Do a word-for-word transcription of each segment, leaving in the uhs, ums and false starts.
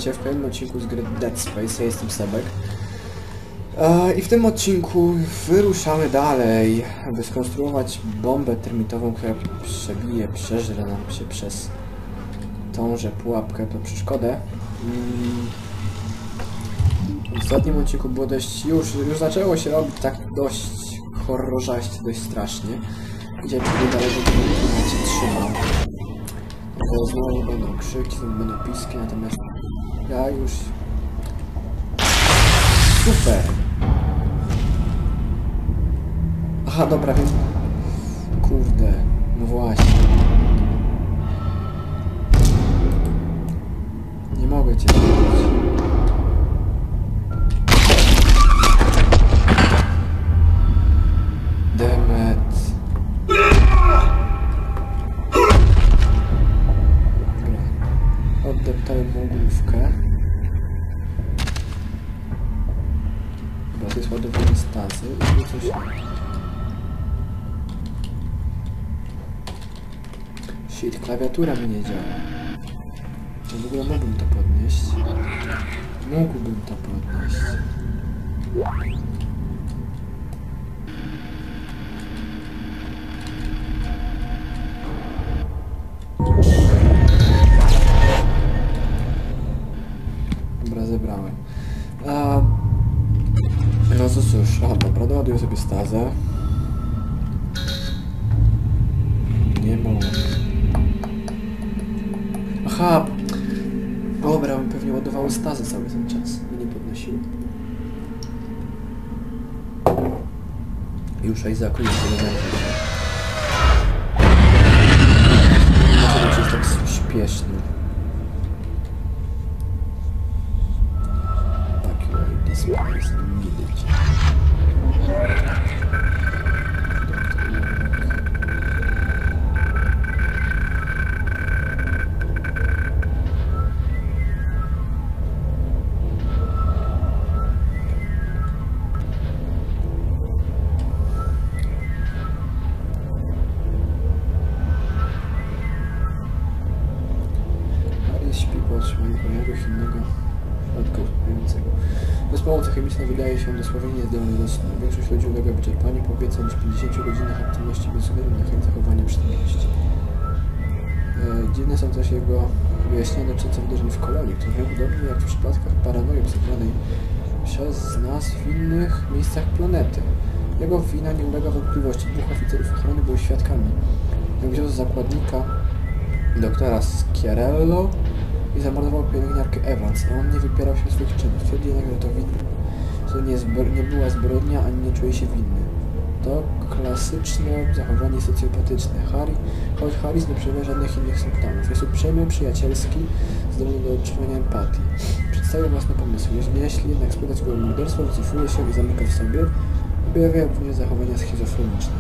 witajcie w kolejnym odcinku z gry Dead Space. Ja jestem Sebek. E, I w tym odcinku wyruszamy dalej, aby skonstruować bombę termitową, która przebije, przeżre nam się przez tąże pułapkę, to przeszkodę. I w ostatnim odcinku było dość... Już, już zaczęło się robić tak dość horrorzaście, dość strasznie. Dzisiaj przejdę dalej, bo to się trzymał. Bo znowu będą krzyki, znowu będą piski, natomiast ja już... Super! Aha, dobra, więc... Kurde, no właśnie. Nie mogę cię widzieć. Demet. Oddeptałem mu główkę. Dobra, to jest ładowanie stazy i coś... Shit, klawiatura mi nie działa. W ogóle mógłbym to podnieść. Mógłbym to podnieść. Dobra, zebrałem. A... No to cóż, aha, dobra, doładuję sobie stazę. Nie mogę. Aha! Dobra, on pewnie ładowało stazę cały ten czas i nie podnosił. Już Isaacu jest denerwuj się. Dlaczego być jest tak śpieszny? This place is needed. Harry śpi pod jakiegoś innego środka uspokajającego. Bezpomoca chemiczna wydaje się dosłownie niezdolna do snu. Większość ludzi ulega wyczerpaniu po więcej niż pięćdziesięciu godzinach aktywności bez względu na chęć zachowania przytomności. E, dziwne są też jego wyjaśnienia dotyczące wydarzeń w kolonii, które podobnie jak w przypadkach paranoi obserwowanej przez nas w innych miejscach planety. Jego wina nie ulega wątpliwości. Dwóch oficerów ochrony były świadkami. Jak wziął z zakładnika doktora Schiarello i zamordował pielęgniarkę Evans, a on nie wypierał się swoich czynów. Twierdzi jednak, że to winny. To nie, nie była zbrodnia, ani nie czuje się winny. To klasyczne zachowanie socjopatyczne. Harry, choć Harry nie przejawia żadnych innych symptomów. Jest uprzejmy, przyjacielski, zdolny do odczuwania empatii. Przedstawił własne pomysły. Jeśli, jeśli jednak spytać go o morderstwo, wycofuje się i zamyka w sobie, objawiają również zachowania schizofreniczne.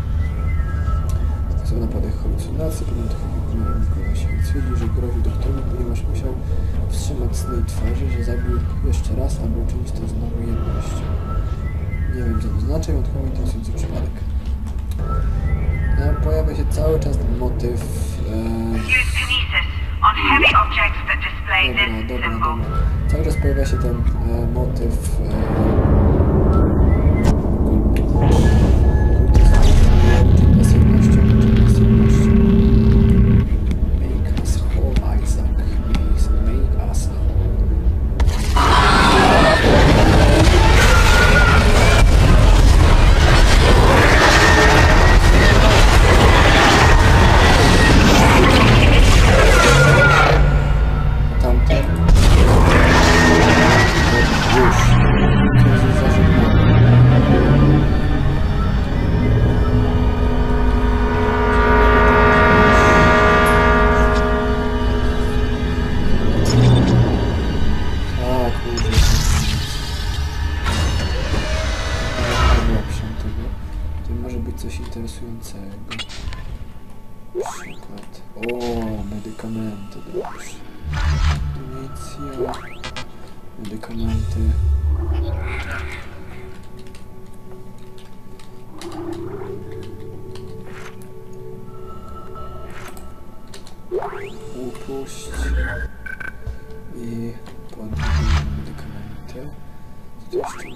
Są napady halucynacji, pomimo tych wykonania się twierdzi, że grozi doktorowi, ponieważ musiał wstrzymać sny i twarzy, że zabił jeszcze raz, aby uczynić to znowu jednością. Nie wiem, co to znaczy, wyjątkowo interesujący przypadek. No, pojawia się cały czas ten motyw... E... Dobra, dobra, dobra. Cały czas pojawia się ten e, motyw... E... coś interesującego. Przykład. O, medykamenty, dobrze. Municja. Medykamenty. Upuść. I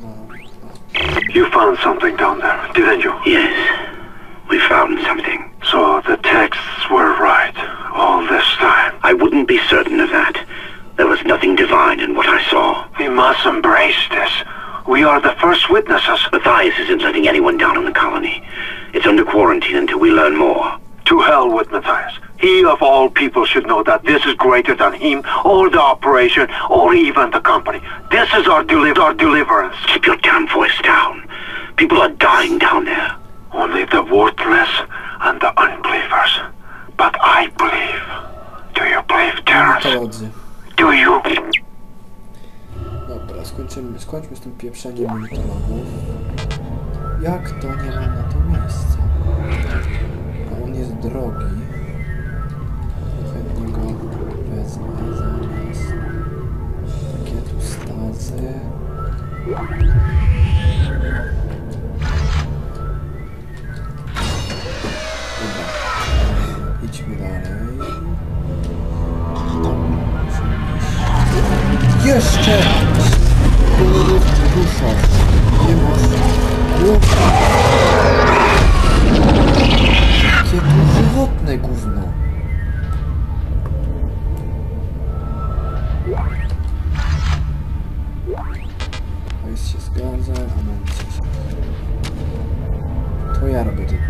You found something down there, didn't you? Yes, we found something. So the texts were right all this time. I wouldn't be certain of that. There was nothing divine in what I saw. We must embrace this. We are the first witnesses. Matthias isn't letting anyone down in the colony. It's under quarantine until we learn more. To hell with Matthias. He of all people should know that this is greater than him, or the operation, or even the company. This is our, deli our deliverance. Keep your damn voice down. People are dying down there. Only the worthless and the unbelievers. But I believe. Do you believe, Terrence? Koledzy. Do you? Dobra, skończymy, skończmy z tym pieprzeniem mitologów. Jak to nie mam na to miejsca? A on jest drogi. Chętnie go wezmę zamiast pakietu stazy. Dobra, idźmy dalej. Tam musimy iść. Jeszcze! Dusza. Nie masz. Dusza. Jakie dożywotne gówno. Hajs się zgadza, amunicja się. To ja robię to.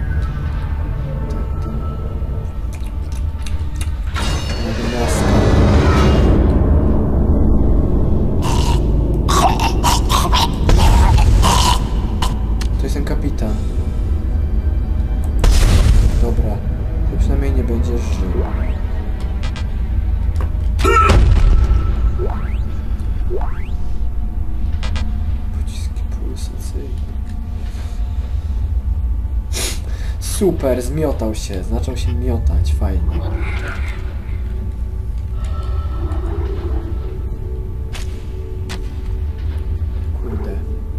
To jest ten kapitan. Dobra, to przynajmniej nie będziesz żył. Pociski pulsacyjne. Super, zmiotał się. Zaczął się miotać, fajnie. Kurde.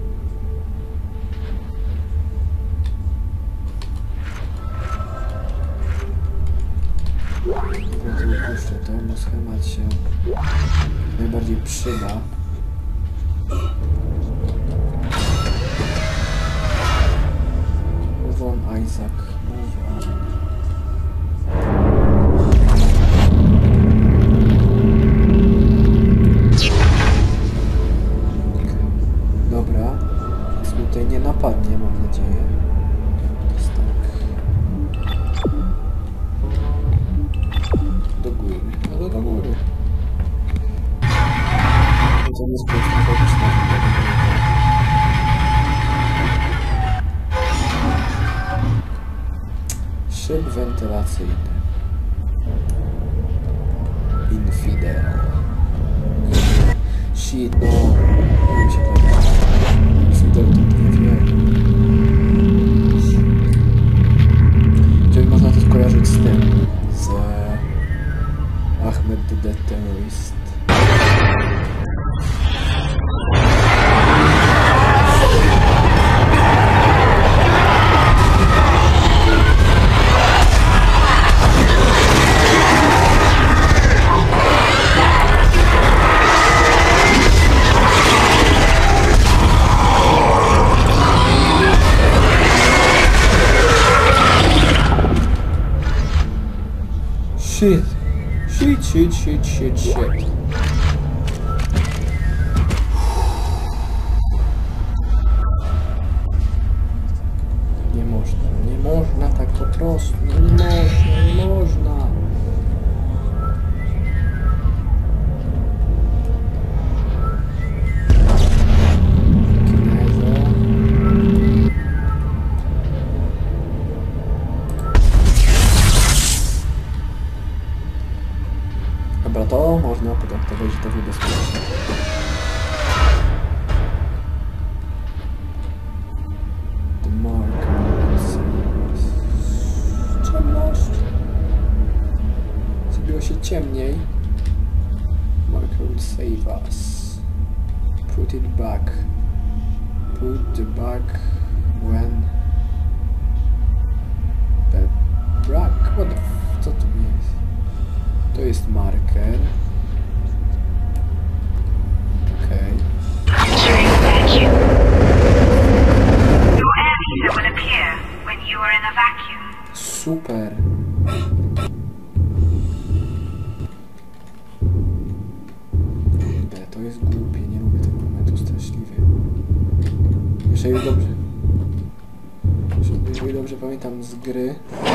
Bardzo upuszczę to, bo schemat się najbardziej przyda. Move on, Isaac. Move on. Dobra, więc tutaj nie napadnie, mam nadzieję. Jest tak. Do góry, ale do góry. Zamiast postawić na szyb wentylacyjny. Infidel. Shit, no. Nie wiem się powiedzieć. Infidel to nie wie. Czyli można to skojarzyć z tym. Z Ahmed the Dead Terrorist. Shit. Shit, shit, shit, shit, shit. Nie można, nie można tak po prostu. Nie można, nie można. Dobra, to można potraktować, że to niebezpieczne. The mark. Ciemność. Zrobiło się ciemniej. Marker will save us. Put it back. Put the back when the back. What the f... Co to jest? To jest marker. Okej. Okay. super. Kurde, to jest głupie, nie lubię tego momentu straszliwie. Jeszcze jest dobrze. Jeżeli dobrze pamiętam z gry.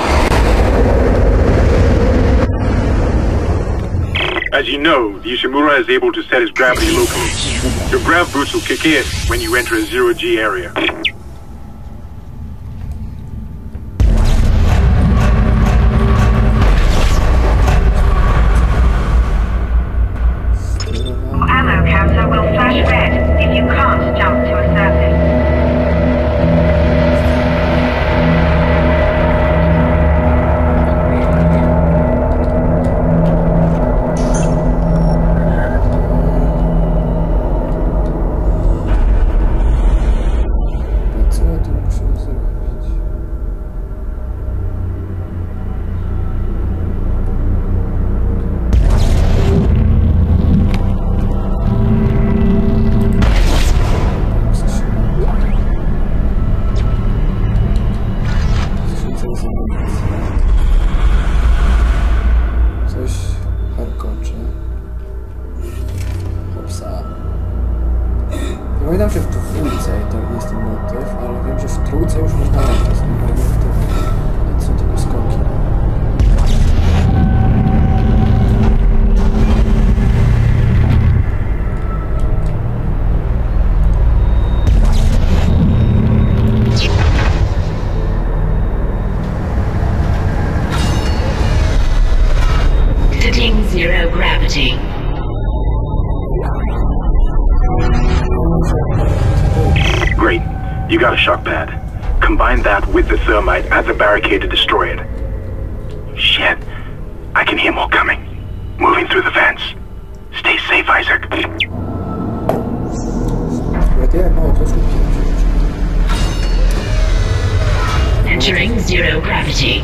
As you know, the Ishimura is able to set its gravity locally. Your grav boots will kick in when you enter a zero-G area. Ammo counter will flash red if you can't jump to a surface. Pamiętam, że w dwójce to jest ten motyw, ale wiem, że w trójce już można latać. Normalnie w to są tylko skoki. Setting zero gravity. Great. You got a shock pad. Combine that with the thermite at the barricade to destroy it. Shit. I can hear more coming. Moving through the vents. Stay safe, Isaac. Entering zero gravity.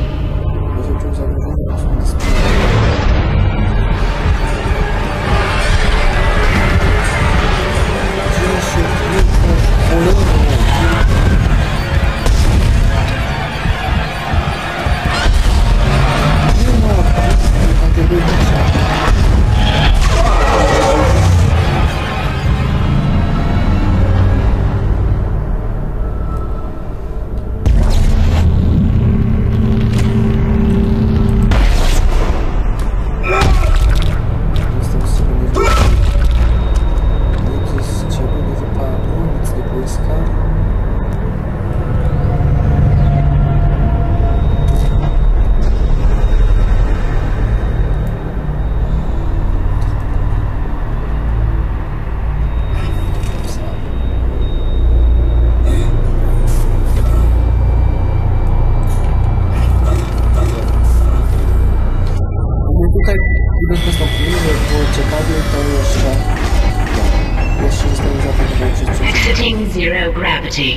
Exiting zero gravity.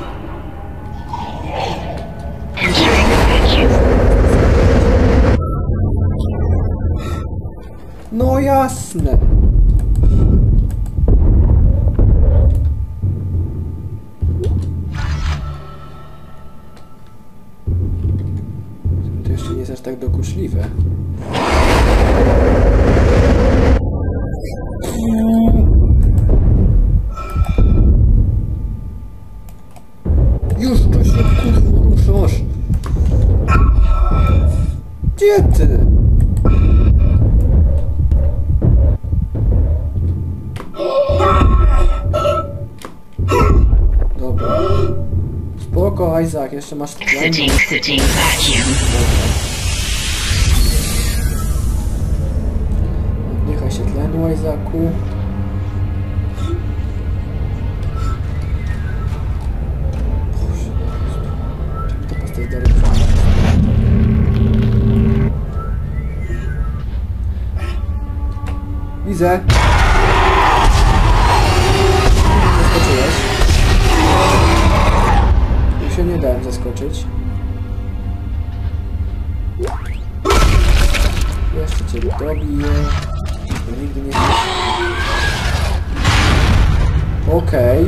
Entering vacuum. No jasne. To jeszcze nie jest aż tak dokuczliwe. Już tu się kurwa ruszasz. Gdzie ty? Dobra. Spoko, Isaac, jeszcze masz tlen. Exiting sitting vacuum. Oddychaj się tlenu, Isaacu. Widzę. Zaskoczyłeś. Tu się nie dałem zaskoczyć. Jeszcze cię dobiję. To nigdy nie... Okej. Okay.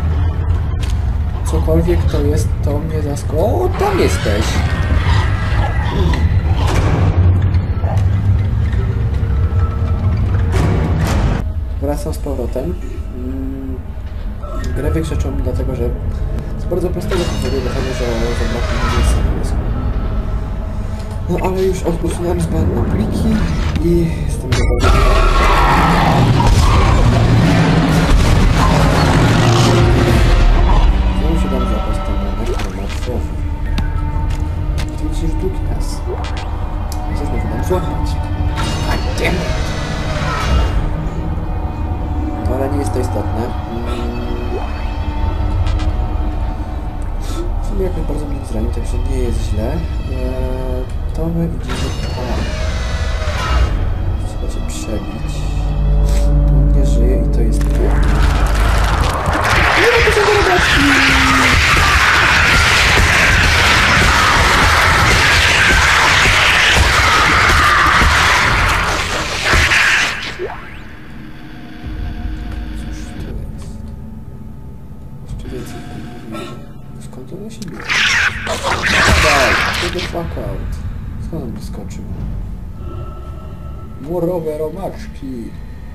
Cokolwiek to jest, to mnie zaskoczy. O, tam jesteś. Wracam z powrotem. Grę wykrzyczą mi dlatego, że z bardzo prostego powodu do tego, że zabrakło mi miejsca na dysku. No ale już usunąłem zbędne pliki i jestem gotowy. Znowu się dam zapas temu elektromartwowy. To widzisz długi nas. Ja się znowu dam złapać. God damn it! No ale nie jest to istotne. W sumie jakoś bardzo mnie zranił, także nie jest źle. Eee, to my idziemy tam. Trzeba cię przebić. To on nie żyje i to jest to. Nie ma to się robić! Skąd on się bierze? Daj, to the fuck out. Skąd on wyskoczył? Morowe romaczki.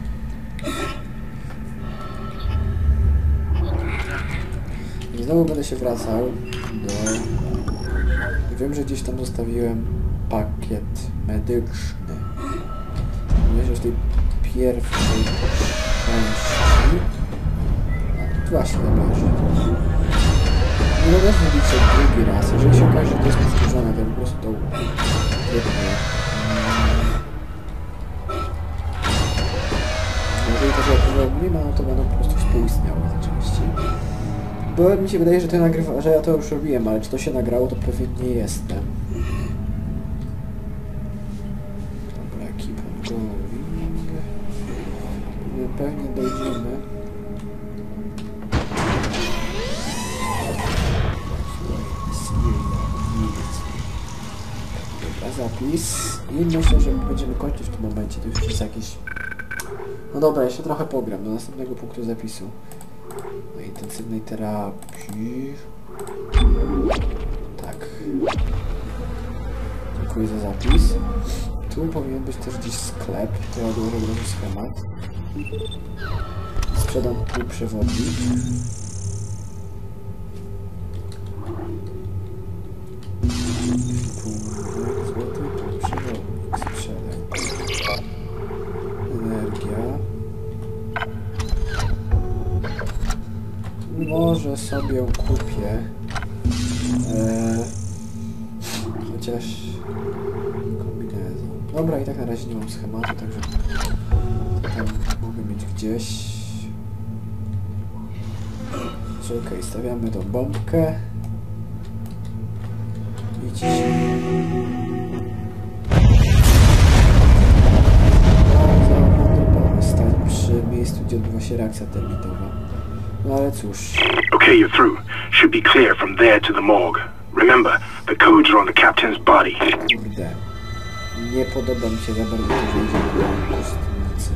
I znowu będę się wracał do... Wiem, że gdzieś tam zostawiłem pakiet medyczny. Wiesz, w tej pierwszej części... Właśnie należy. Nie mogę zrobić się drugi raz. Jeżeli się okaże, że to jest powtórzone, to po prostu to wytnie. Jeżeli tego nie ma, no to będą po prostu współistniały te części. Bo mi się wydaje, że to nagrywa, że ja to już robiłem, ale czy to się nagrało, to pewnie nie jestem. Dobra, keep on going. Pewnie dojdziemy. Zapis i myślę, że będziemy kończyć w tym momencie. To już jest jakieś... No dobra, jeszcze trochę pogram do następnego punktu zapisu. Na intensywnej terapii. Tak. Dziękuję za zapis. Tu powinien być też gdzieś sklep. To ja dołożę drugi schemat. Sprzedam tu przewodnik. Może sobie ją kupię. Eee, chociaż kombinezon. Dobra, i tak na razie nie mam schematu, także tam mogę mieć gdzieś. Okej, okay, stawiamy tą bombkę. I ciśniemy. Stać przy miejscu, gdzie odbywa się reakcja termitowa. No ale cóż. Okay, you're through. Should be clear from there to the morgue. Remember, the codes are on the captain's body. Kurde. Nie podoba mi się za bardzo, że idzie do kostnicy.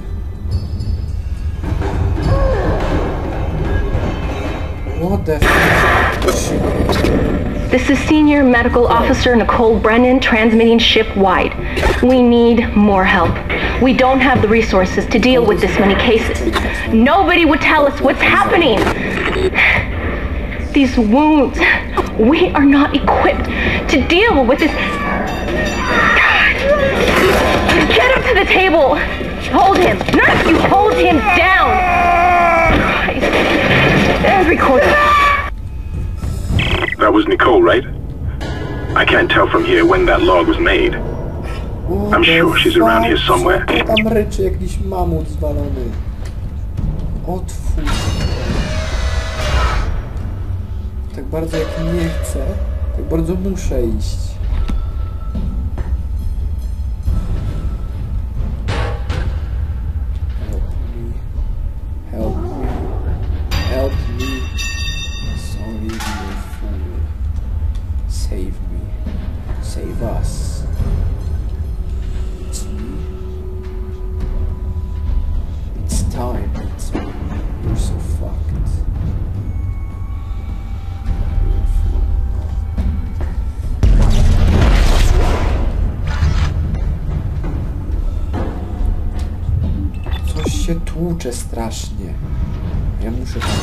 What the fuck? This is Senior Medical Officer Nicole Brennan transmitting ship-wide. We need more help. We don't have the resources to deal with this many cases. Nobody would tell us what's happening. These wounds, we are not equipped to deal with this. Get up to the table. Hold him. Nurse, you hold him down. Christ. Every quarter. That was Nicole, right? I can't tell from here when that log was made. I'm sure she's around here somewhere. Tam ryczy jakiś mamut zwalony. Otwórz. Tak bardzo jak nie chcę, tak bardzo muszę iść. Help me. Help me. Help me. Sorry, you fool. Save me. Save us. It's me. It's time. It's me. You're so fucked. You're a fool. muszę strasznie. Ja muszę tam...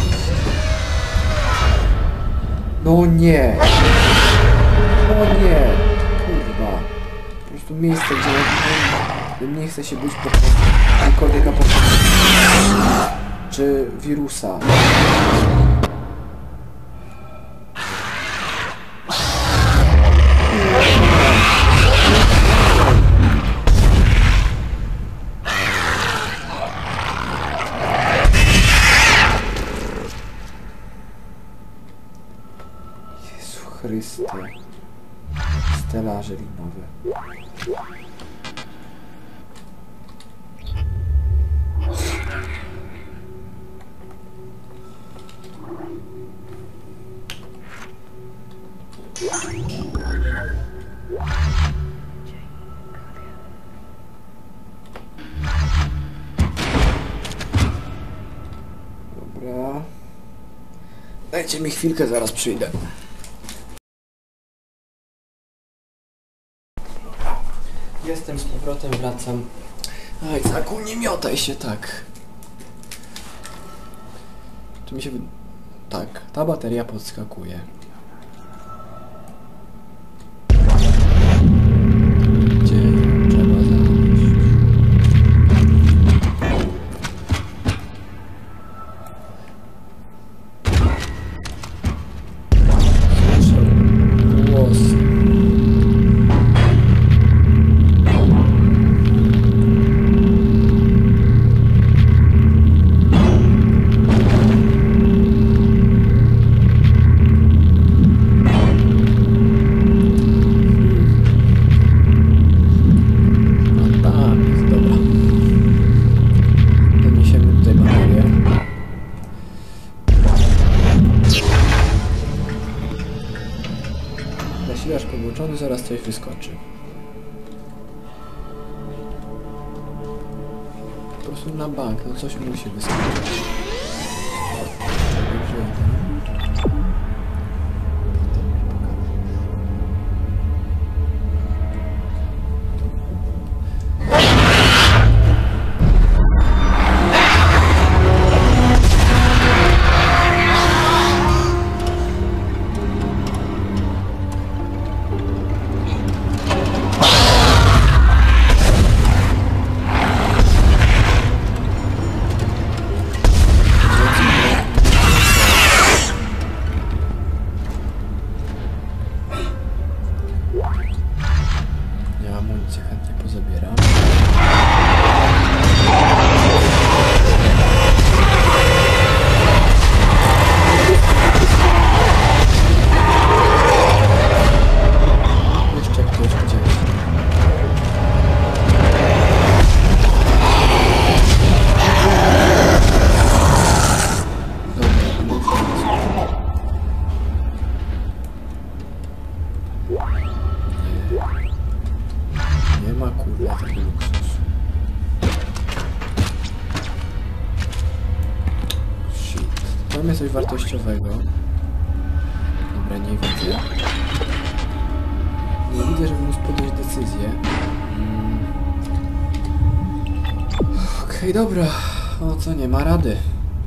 No nie! No nie! Kurwa. Po prostu miejsce, gdzie nie chce się być po prostu jakiegokolwiek apokalipsy. Czy wirusa. Chryste. Stelaże linowe. Dobra. Dajcie mi chwilkę, zaraz przyjdę. Jestem z powrotem, wracam. Aj, Zaku, nie miotaj się tak. Czy mi się wy... Tak, ta bateria podskakuje. Gdzie trzeba znaleźć? Słyszę głosy. Zasilacz podłączony, zaraz coś wyskoczy. Po prostu na bank, no coś musi wyskoczyć. Amunicję chętnie pozabieram. Jeszcze ktoś gdzieś. Nie ma kurwa takiego luksusu. Shit. Mamy coś wartościowego. Dobra, nie widzę. Nie widzę, żeby móc podjąć decyzję. Hmm. Okej, okay, dobra. O co, nie ma rady.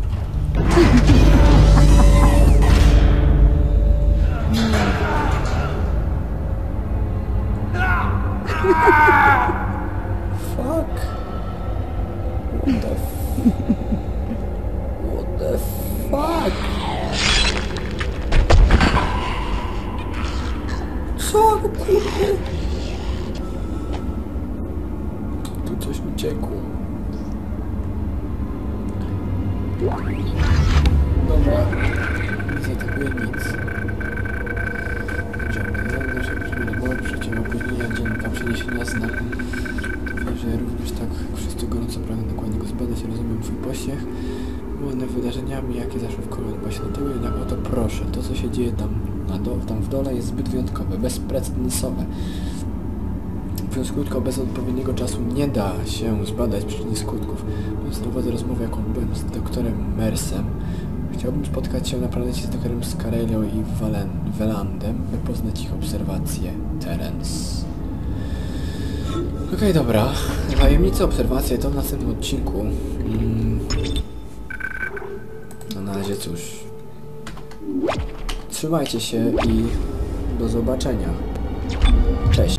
Fuck. What the f... What the fuck? Co? Kurde? Tu coś uciekło. Dobra. Nie zaatakuje nic. Działamy. Nasze brzmienie przecięło opóźnienia dziennika przeniesienia znaku. Że również tak wszyscy gorąco pragnę dokładnie go zbadać. Rozumiem twój pośpiech. Wywołane wydarzeniami, jakie zaszły w kolonii. Właśnie na tyłu jednak o to proszę. To, co się dzieje tam, na do, tam w dole, jest zbyt wyjątkowe, bezprecedensowe. Mówiąc krótko, bez odpowiedniego czasu nie da się zbadać przyczyn skutków. Więc prowadzę rozmowę, jaką byłem z doktorem Mersem. Chciałbym spotkać się na planecie z doktorem Scarellią i Welandem, by poznać ich obserwacje. Terence. Okej, okay, dobra. Tajemnice obserwacje to w następnym odcinku. Hmm. na razie cóż. Trzymajcie się i do zobaczenia. Cześć.